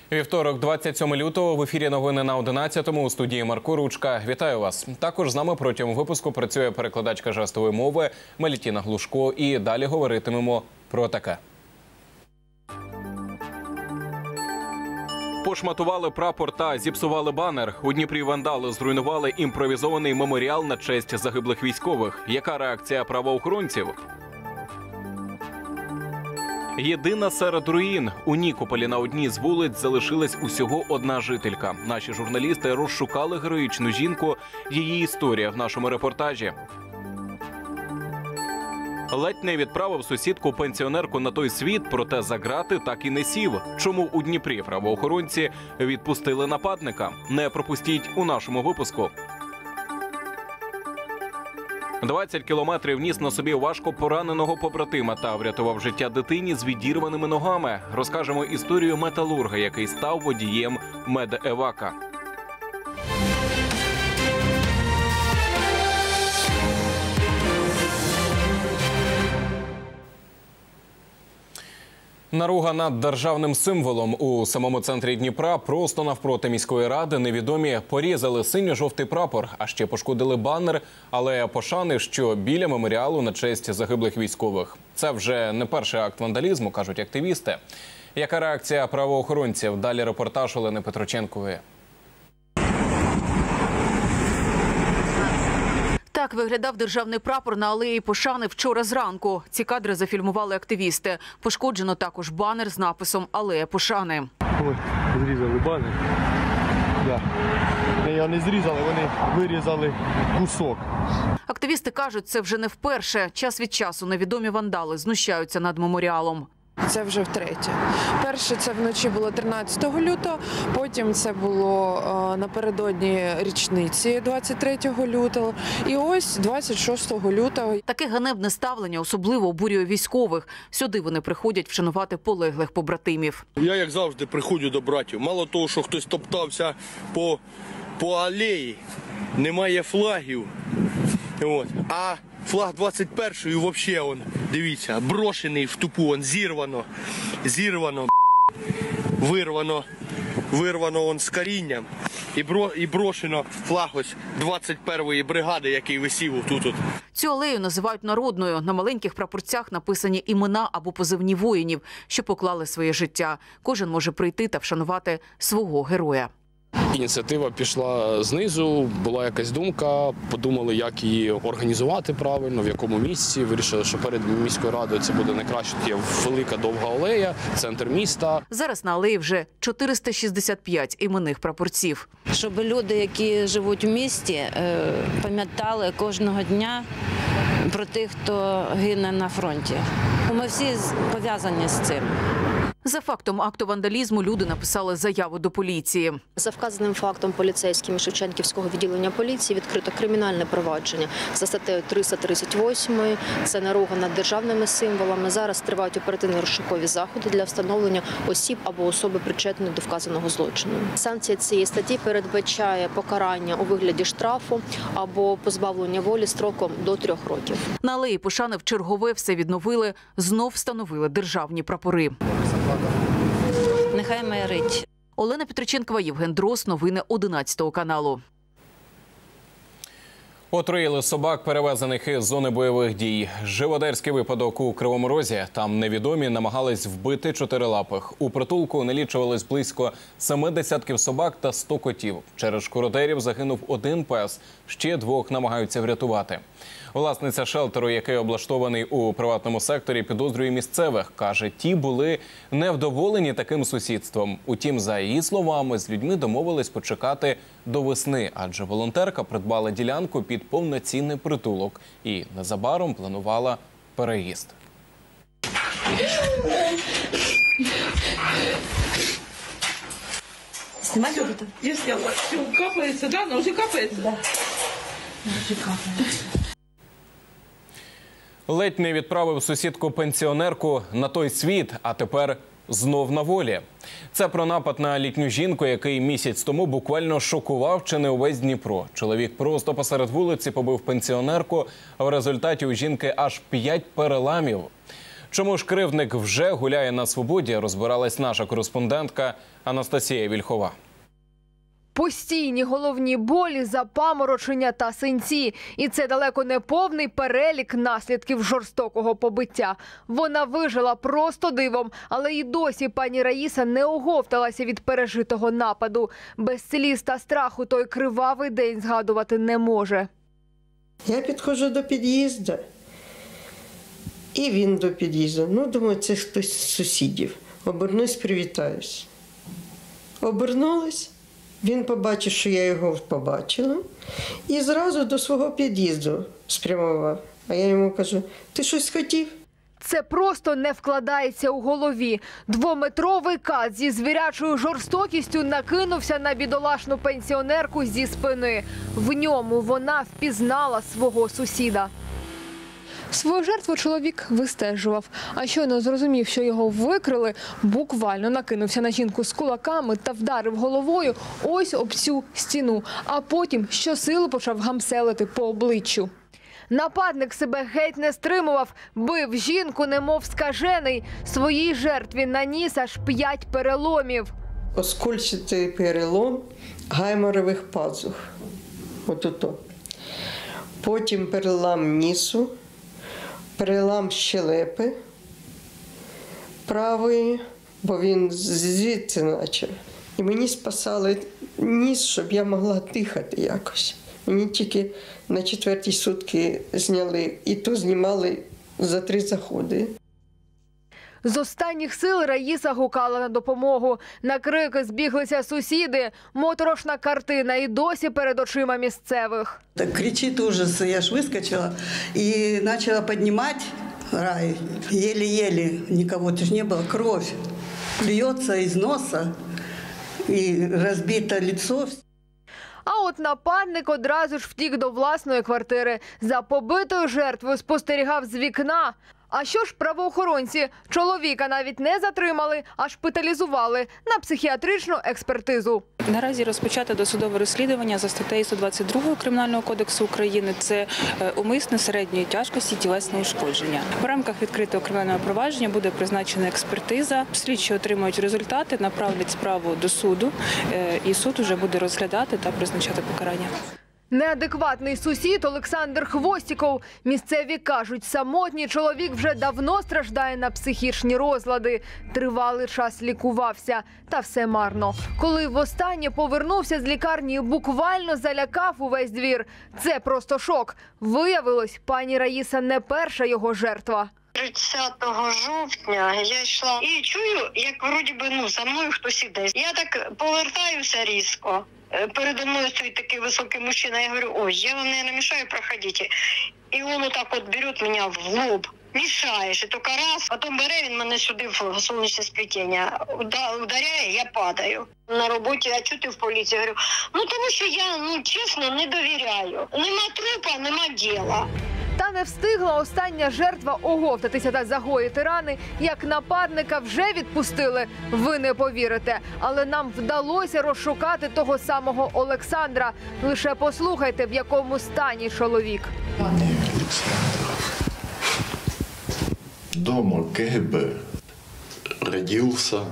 Вівторок, 27 лютого, в ефірі новини на 11-му у студії Марко Ручка. Вітаю вас. Також з нами протягом випуску працює перекладачка жестової мови Мелітіна Глушко. І далі говоритимемо про таке. Пошматували прапор та зіпсували банер. У Дніпрі вандали зруйнували імпровізований меморіал на честь загиблих військових. Яка реакція правоохоронців? Єдина серед руїн. У Нікополі на одній з вулиць залишилась усього одна жителька. Наші журналісти розшукали героїчну жінку. Її історія в нашому репортажі. Ледь не відправив сусідку-пенсіонерку на той світ, проте за грати так і не сів. Чому у Дніпрі правоохоронці відпустили нападника? Не пропустіть у нашому випуску. 20 кілометрів ніс на собі важко пораненого побратима та врятував життя дитині з відірваними ногами. Розкажемо історію металурга, який став водієм медевака. Наруга над державним символом у самому центрі Дніпра. Просто навпроти міської ради невідомі порізали синьо-жовтий прапор, а ще пошкодили банер алея пошани, що біля меморіалу на честь загиблих військових. Це вже не перший акт вандалізму, кажуть активісти. Яка реакція правоохоронців? Далі репортаж Олени Петроченкової. Так виглядав державний прапор на алеї Пошани вчора зранку. Ці кадри зафільмували активісти. Пошкоджено також банер з написом «Алея Пошани». Ой, зрізали банер. Да. Його не зрізали, вони вирізали кусок. Активісти кажуть, це вже не вперше. Час від часу невідомі вандали знущаються над меморіалом. Це вже втретє. Перше це вночі було 13 лютого, потім це було напередодні річниці 23 лютого і ось 26 лютого. Таке ганебне ставлення особливо обурює військових. Сюди вони приходять вшанувати полеглих побратимів. Я, як завжди, приходжу до братів. Мало того, що хтось топтався по алеї, немає флагів. От. А флаг 21-ї взагалі, дивіться, брошений в тупу, зірвано, вирвано з корінням і брошено флаг ось 21-ї бригади, який висів тут. Цю алею називають народною. На маленьких прапорцях написані імена або позивні воїнів, що поклали своє життя. Кожен може прийти та вшанувати свого героя. Ініціатива пішла знизу, була якась думка, подумали, як її організувати правильно, в якому місці. Вирішили, що перед міською радою це буде найкраще. Є велика довга алея, центр міста. Зараз на алеї вже 465 іменних прапорців. Щоб люди, які живуть у місті, пам'ятали кожного дня про тих, хто гине на фронті. Ми всі пов'язані з цим. За фактом акту вандалізму люди написали заяву до поліції. За вказаним фактом поліцейськими Шевченківського відділення поліції відкрито кримінальне провадження за статтею 338. Це наруга над державними символами. Зараз тривають оперативно-розшукові заходи для встановлення осіб або особи причетної до вказаного злочину. Санкція цієї статті передбачає покарання у вигляді штрафу або позбавлення волі строком до 3 років. На алеї Пошани вчергове все відновили, знов встановили державні прапори. Нехай майорить. Олена Петроченкова, Євген Дрос. Новини 11 каналу. Отруїли собак, перевезених із зони бойових дій. Живодерський випадок у Кривому Розі. Там невідомі намагались вбити 4-лапих. У притулку налічувалось близько 7 десятків собак та 100 котів. Через шкуродерів загинув 1 пес, ще 2 намагаються врятувати. Власниця шелтеру, який облаштований у приватному секторі, підозрює місцевих. Каже, ті були невдоволені таким сусідством. Утім, за її словами, з людьми домовились почекати до весни, адже волонтерка придбала ділянку під повноцінний притулок і незабаром планувала переїзд. Снимать уже-то? Я сняла. Все, капается, да? Она уже капает? Да. Уже капает. Ледь не відправив сусідку-пенсіонерку на той світ, а тепер знов на волі. Це про напад на літню жінку, який місяць тому буквально шокував чи не увесь Дніпро. Чоловік просто посеред вулиці побив пенсіонерку, а в результаті у жінки аж 5 переламів. Чому ж кривдник вже гуляє на свободі, розбиралась наша кореспондентка Анастасія Вільхова. Постійні головні болі, запаморочення та синці. І це далеко не повний перелік наслідків жорстокого побиття. Вона вижила просто дивом, але і досі пані Раїса не оговталася від пережитого нападу. Без сліз та страху той кривавий день згадувати не може. Я підходжу до під'їзду, і він до під'їзду. Ну, думаю, це хтось з сусідів. Обернусь, привітаюсь. Обернулась. Він побачив, що я його побачила, і зразу до свого під'їзду спрямував. А я йому кажу: ти щось хотів? Це просто не вкладається у голові. Двометровий кат зі звірячою жорстокістю накинувся на бідолашну пенсіонерку зі спини. В ньому вона впізнала свого сусіда. Свою жертву чоловік вистежував, а щойно зрозумів, що його викрили, буквально накинувся на жінку з кулаками та вдарив головою ось об цю стіну, а потім щосили почав гамселити по обличчю. Нападник себе геть не стримував, бив жінку немов скажений, своїй жертві наніс аж 5 переломів. Оскольчатий перелом гайморових пазух. От-ото. Потім перелам нісу, перелам щелепи правої, бо він звідси наче. І мені спасали ніс, щоб я могла дихати якось. Мені тільки на 4-й сутки зняли, і то знімали за 3 заходи. З останніх сил Раїса гукала на допомогу. На крики збіглися сусіди. Моторошна картина і досі перед очима місцевих. Так кричит ужас, я ж выскочила и начала поднимать Рай. Еле-еле, никого ж не было, кровь льется из носа и разбито лицо. А от нападник одразу ж втік до власної квартири. За побитою жертвою спостерігав з вікна. А що ж правоохоронці? Чоловіка навіть не затримали, а шпиталізували на психіатричну експертизу. Наразі розпочато досудове розслідування за статтею 122 Кримінального кодексу України. Це умисне середньої тяжкості тілесне ушкодження. В рамках відкритого кримінального провадження буде призначена експертиза. Слідчі отримують результати, направлять справу до суду, і суд уже буде розглядати та призначати покарання. Неадекватний сусід Олександр Хвостіков. Місцеві кажуть, самотній чоловік вже давно страждає на психічні розлади. Тривалий час лікувався. Та все марно. Коли востаннє повернувся з лікарні, буквально залякав увесь двір. Це просто шок. Виявилось, пані Раїса не перша його жертва. 30 жовтня я йшла і чую, як вроді би за мною хтось іде. Я так повертаюся різко. Передо мною стоїть такий високий мужчина. Я говорю: ой, я вам не мешаю, проходите. І він отак от бере мене в лоб. Мішаєш, і тільки раз, потім бере він мене сюди в сонячне сплетіння, ударяє, я падаю. На роботі, а чого ти в поліції? Я говорю: тому що я, чесно, не довіряю. Нема трупа, нема діла. Та не встигла остання жертва оговтатися та загоїти рани, як нападника вже відпустили. Ви не повірите. Але нам вдалося розшукати того самого Олександра. Лише послухайте, в якому стані чоловік. Дома КГБ. Родился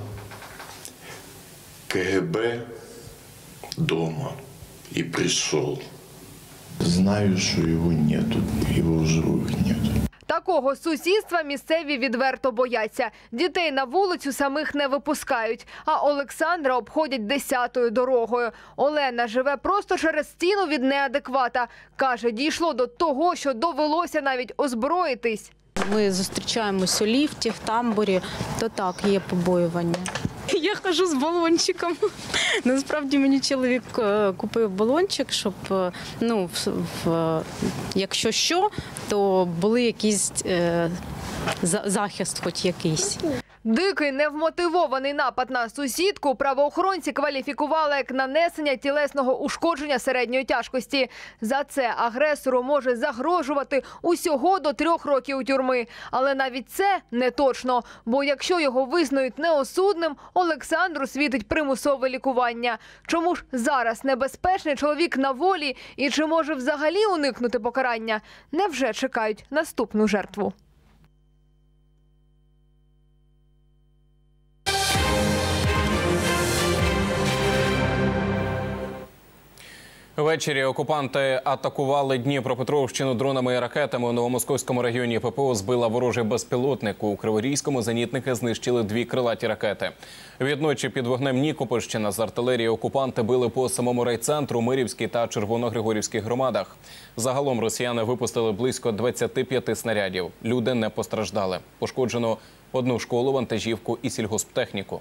КГБ дома и пришел. Знаю, что его нету, его в живых нету. Такого сусідства місцеві відверто бояться. Дітей на вулицю самих не випускають, а Олександра обходять 10-ю дорогою. Олена живе просто через стіну від неадеквата. Каже, дійшло до того, що довелося навіть озброїтись. Ми зустрічаємось у ліфті, в тамбурі, то так, є побоювання. Я хожу з балончиком. Насправді мені чоловік купив балончик, щоб, якщо що, то були якісь захист хоч якийсь. Дикий, невмотивований напад на сусідку правоохоронці кваліфікували як нанесення тілесного ушкодження середньої тяжкості. За це агресору може загрожувати усього до 3 років тюрми. Але навіть це не точно, бо якщо його визнають неосудним, Олександру світить примусове лікування. Чому ж зараз небезпечний чоловік на волі і чи може взагалі уникнути покарання? Невже чекають наступну жертву? Ввечері окупанти атакували Дніпропетровщину дронами і ракетами. У Новомосковському районі ППО збила ворожий безпілотник. У Криворізькому зенітники знищили 2 крилаті ракети. Відночі під вогнем Нікопольщина з артилерії окупанти били по самому райцентру, Мирівській та Червоногригорівській громадах. Загалом росіяни випустили близько 25 снарядів. Люди не постраждали. Пошкоджено 1 школу, вантажівку і сільгосптехніку.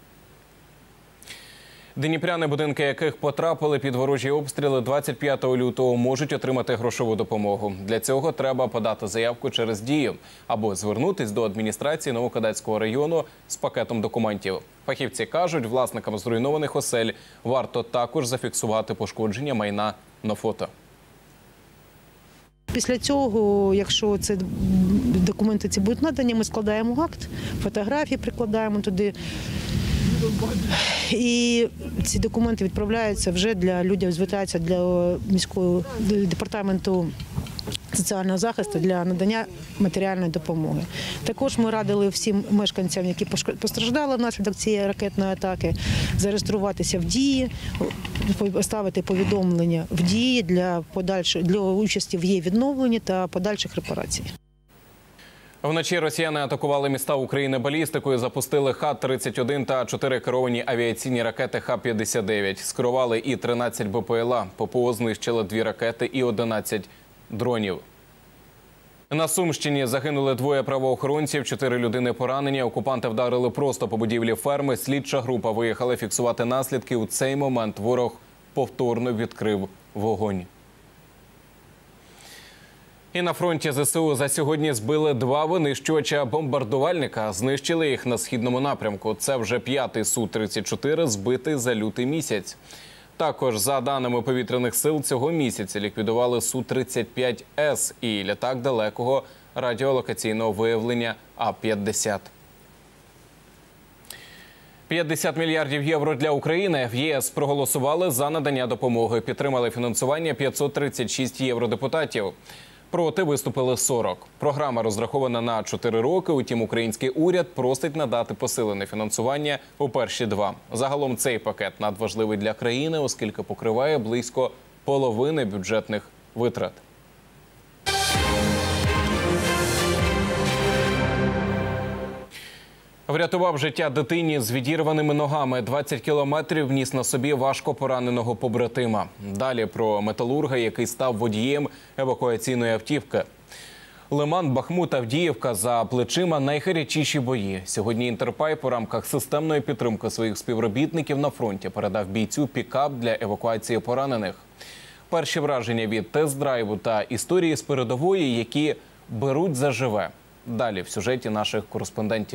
Дніпряни, будинки яких потрапили під ворожі обстріли 25 лютого, можуть отримати грошову допомогу. Для цього треба подати заявку через Дію або звернутися до адміністрації Новокадацького району з пакетом документів. Фахівці кажуть, власникам зруйнованих осель варто також зафіксувати пошкодження майна на фото. Після цього, якщо це документи ці будуть надані, ми складаємо акт, фотографії прикладаємо туди. І ці документи відправляються вже для людей, звертаються для міського департаменту соціального захисту для надання матеріальної допомоги. Також ми радили всім мешканцям, які постраждали внаслідок цієї ракетної атаки, зареєструватися в Дії, поставити повідомлення в Дії для участі в її відновленні та подальших репарацій. Вночі росіяни атакували міста України балістикою, запустили Х-31 та 4 керовані авіаційні ракети Х-59. Скерували і 13 БПЛА. ППО знищили 2 ракети і 11 дронів. На Сумщині загинули 2 правоохоронців, 4 людини поранені. Окупанти вдарили просто по будівлі ферми. Слідча група виїхала фіксувати наслідки. У цей момент ворог повторно відкрив вогонь. І на фронті ЗСУ за сьогодні збили 2 винищувача бомбардувальника. Знищили їх на східному напрямку. Це вже 5-й Су-34, збитий за лютий місяць. Також, за даними повітряних сил, цього місяця ліквідували Су-35С і літак далекого радіолокаційного виявлення А-50. 50 мільярдів євро для України. В ЄС проголосували за надання допомоги. Підтримали фінансування 536 євродепутатів. Проти виступили 40. Програма розрахована на 4 роки, утім український уряд просить надати посилене фінансування у перші 2. Загалом цей пакет надважливий для країни, оскільки покриває близько половини бюджетних витрат. Врятував життя дитині з відірваними ногами. 20 кілометрів ніс на собі важко пораненого побратима. Далі про металурга, який став водієм евакуаційної автівки. Лиман, Бахмут, Авдіївка – за плечима найгарячіші бої. Сьогодні Інтерпайп у рамках системної підтримки своїх співробітників на фронті передав бійцю пікап для евакуації поранених. Перші враження від тест-драйву та історії з передової, які беруть заживе. Далі в сюжеті наших кореспондентів.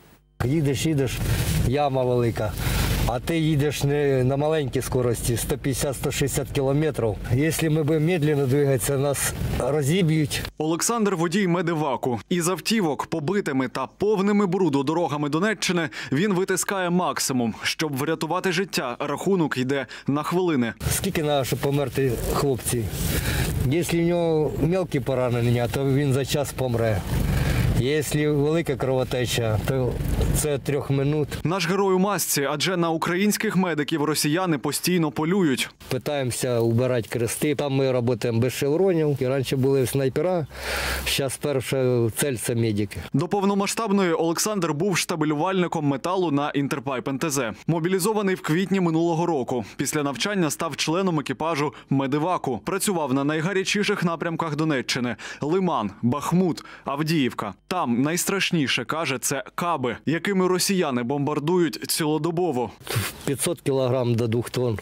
Їдеш, яма велика, а ти їдеш не на маленькій скорості, 150-160 кілометрів. Якщо ми будемо медленно двигатися, нас розіб'ють. Олександр – водій медеваку. Із автівок, побитими та повними бруду дорогами Донеччини, він витискає максимум. Щоб врятувати життя, рахунок йде на хвилини. Скільки треба, щоб померти хлопці? Якщо в нього мелкі поранення, то він за час помре. Якщо велика кровотеча, то це 3 минут. Наш герой у масці, адже на українських медиків росіяни постійно полюють. Питаємося убирати крести. Там ми працюємо без шевронів. Раніше були снайпера, зараз перша цель – це медики. До повномасштабної Олександр був штабелювальником металу на Інтерпайп НТЗ. Мобілізований в квітні минулого року. Після навчання став членом екіпажу медеваку. Працював на найгарячіших напрямках Донеччини – Лиман, Бахмут, Авдіївка. Там найстрашніше, каже, це каби, якими росіяни бомбардують цілодобово. 500 кілограм до 2 тонн.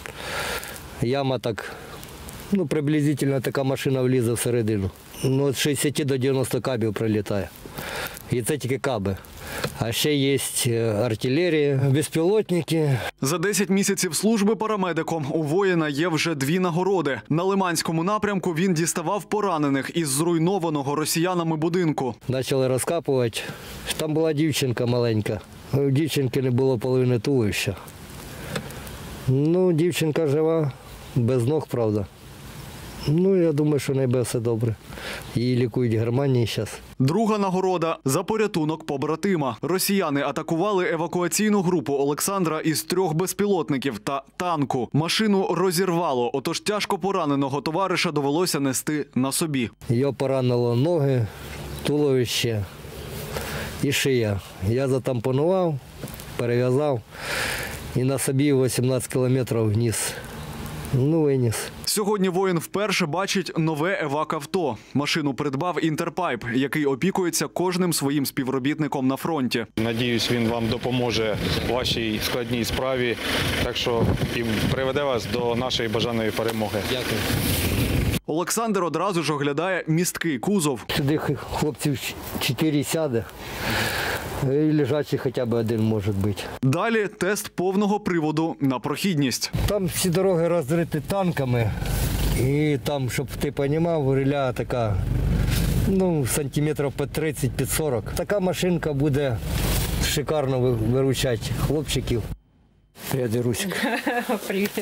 Яма так, приблизительно така машина влізе всередину. Від 60 до 90 кабів прилітає. І це тільки каби. А ще є артилерія, безпілотники. За 10 місяців служби парамедиком у воїна є вже 2 нагороди. На Лиманському напрямку він діставав поранених із зруйнованого росіянами будинку. Почали розкапувати. Там була дівчинка маленька. У дівчинки не було половини туловища. Дівчинка жива, без ног, правда. Ну, я думаю, що в неї буде все добре. Її лікують в Германії зараз. Друга нагорода – за порятунок побратима. Росіяни атакували евакуаційну групу Олександра із 3 безпілотників та танку. Машину розірвало, отож тяжко пораненого товариша довелося нести на собі. Його поранило ноги, туловище і шия. Я затампонував, перев'язав і на собі 18 кілометрів вниз. Ну, виніс. Сьогодні воїн вперше бачить нове евак-авто. Машину придбав «Інтерпайп», який опікується кожним своїм співробітником на фронті. Надіюсь, він вам допоможе у вашій складній справі, так що і приведе вас до нашої бажаної перемоги. Дякую. Олександр одразу ж оглядає місткий кузов. Сюди хлопців 4 сяде. І лежачий хоча б один може бути. Далі тест повного приводу на прохідність. Там всі дороги розриті танками. І там, щоб ти розумів, риля така, сантиметрів по 30-40. Така машинка буде шикарно виручати хлопчиків. Привіт, Русик. Привіт.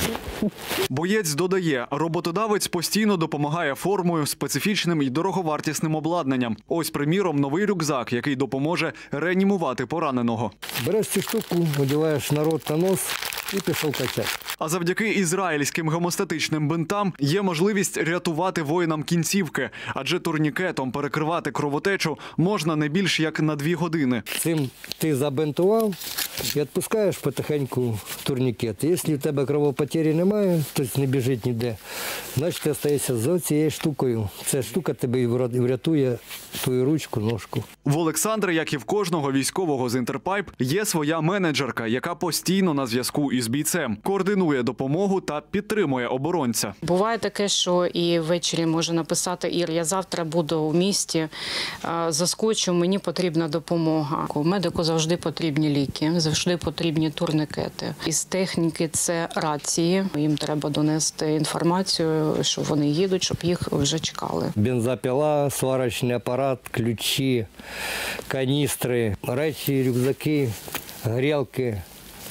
Боєць додає, роботодавець постійно допомагає формою, специфічним і дороговартісним обладнанням. Ось, приміром, новий рюкзак, який допоможе реанімувати пораненого. Береш цю штуку, одягаєш на рот, на нос і пішов качати. А завдяки ізраїльським гемостатичним бинтам є можливість рятувати воїнам кінцівки, адже турнікетом перекривати кровотечу можна не більш як на 2 години. Цим ти забинтував і відпускаєш потихеньку турнікет. Якщо в тебе кровопотері немає, тобто не біжить ніде, значить ти залишаєшся з цією штукою. Ця штука тебе врятує твою ручку, ножку. В Олександра, як і в кожного військового з «Інтерпайп», є своя менеджерка, яка постійно на зв'язку із бійцем, координує допомогу та підтримує оборонця. Буває таке, що і ввечері може написати: Ір, я завтра буду у місті, заскочу, мені потрібна допомога. Медику завжди потрібні ліки, завжди потрібні турникети. Із техніки це рації. Їм треба донести інформацію, що вони їдуть, щоб їх вже чекали. Бензопіла, сварочний апарат, ключі, каністри, речі, рюкзаки, грілки.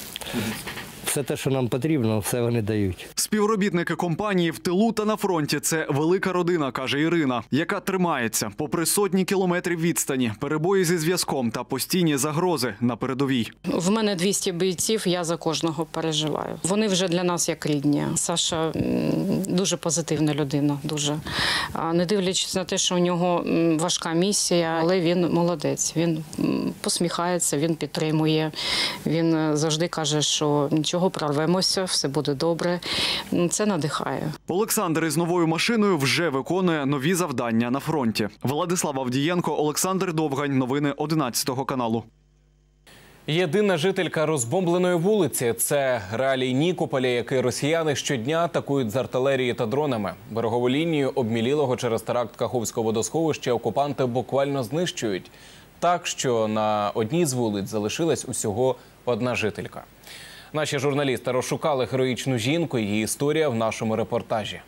Все те, що нам потрібно, все вони дають. Співробітники компанії в тилу та на фронті – це велика родина, каже Ірина, яка тримається попри сотні кілометрів відстані, перебої зі зв'язком та постійні загрози на передовій. В мене 200 бійців, я за кожного переживаю. Вони вже для нас як рідні. Саша дуже позитивна людина, дуже. Не дивлячись на те, що у нього важка місія, але він молодець. Він посміхається, він підтримує, він завжди каже, що нічого, прорвемося, все буде добре. Це надихає. Олександр із новою машиною вже виконує нові завдання на фронті. Владислав Авдієнко, Олександр Довгань. Новини 11 каналу. Єдина жителька розбомбленої вулиці – це реалій Нікополя, який росіяни щодня атакують з артилерії та дронами. Берегову лінію обмілілого через теракт Каховського водосховища окупанти буквально знищують. Так, що на одній з вулиць залишилась усього одна жителька. Наші журналісти розшукали героїчну жінку, її історія в нашому репортажі.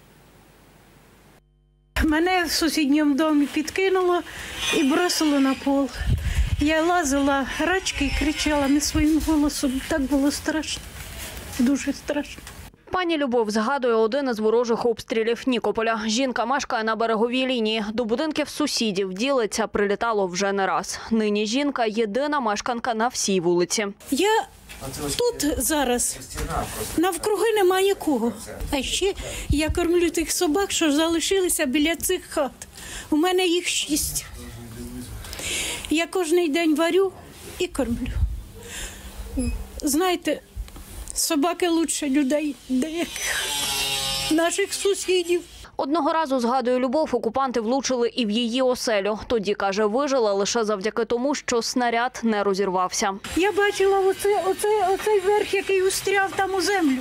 Мене в сусідньому домі підкинуло і бросило на пол. Я лазила рачки і кричала не своїм голосом. Так було страшно, дуже страшно. Пані Любов згадує один із ворожих обстрілів Нікополя. Жінка мешкає на береговій лінії. До будинків сусідів, ділиться, прилітало вже не раз. Нині жінка – єдина мешканка на всій вулиці. Я тут зараз, навкруги немає нікого. А ще я кормлю тих собак, що залишилися біля цих хат. У мене їх 6. Я кожен день варю і кормлю. Знаєте, собаки лучше людей деяких, наших сусідів. Одного разу, згадує Любов, окупанти влучили і в її оселю. Тоді, каже, вижила лише завдяки тому, що снаряд не розірвався. Я бачила оцей верх, який устряв там у землю.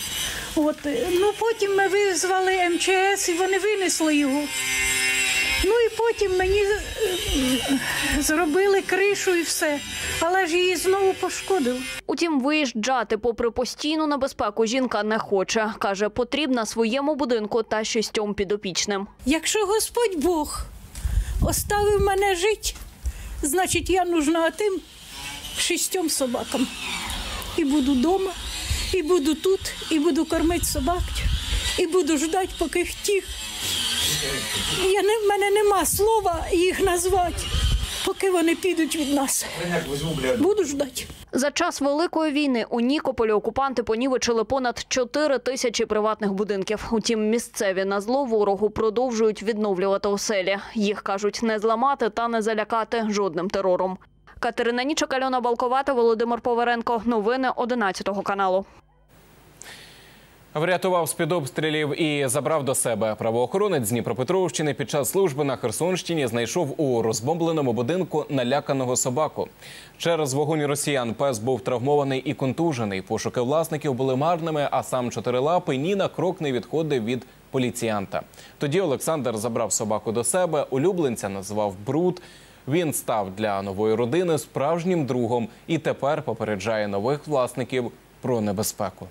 Потім ми визвали МЧС і вони винесли його. І потім мені зробили кришу і все, але ж її знову пошкодили. Утім, виїжджати попри постійну небезпеку жінка не хоче. Каже, потрібна своєму будинку та 6 підопічним. Якщо Господь Бог оставив мене жити, значить я нужна тим 6 собакам. І буду вдома, і буду тут, і буду кормити собак, і буду ждати, поки втіх. В мене нема слова їх назвати, поки вони підуть від нас. Буду ждати. За час Великої війни у Нікополі окупанти понівечили понад 4 тисячі приватних будинків. Утім, місцеві на зло ворогу продовжують відновлювати оселі. Їх, кажуть, не зламати та не залякати жодним терором. Катерина Нічок, Альона Балковата, Володимир Поверенко. Новини 11 каналу. Врятував з-під обстрілів і забрав до себе. Правоохоронець з Дніпропетровщини під час служби на Херсонщині знайшов у розбомбленому будинку наляканого собаку. Через вогонь росіян пес був травмований і контужений. Пошуки власників були марними, а сам чотирилапий ні на крок не відходив від поліціянта. Тоді Олександр забрав собаку до себе, улюбленця назвав Бруд. Він став для нової родини справжнім другом і тепер попереджає нових власників про небезпеку.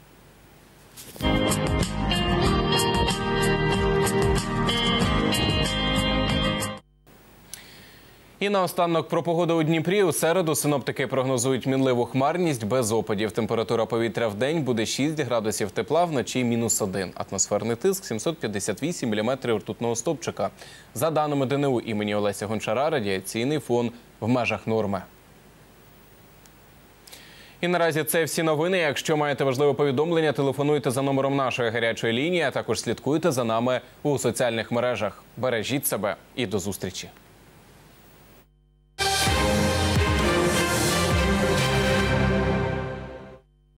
І наостанок про погоду у Дніпрі. У середу синоптики прогнозують мінливу хмарність без опадів. Температура повітря в день буде 6 градусів тепла, вночі -1. Атмосферний тиск 758 міліметрів ртутного стовпчика. За даними ДНУ імені Олеся Гончара, радіаційний фон в межах норми. І наразі це всі новини. Якщо маєте важливе повідомлення, телефонуйте за номером нашої гарячої лінії, а також слідкуйте за нами у соціальних мережах. Бережіть себе і до зустрічі.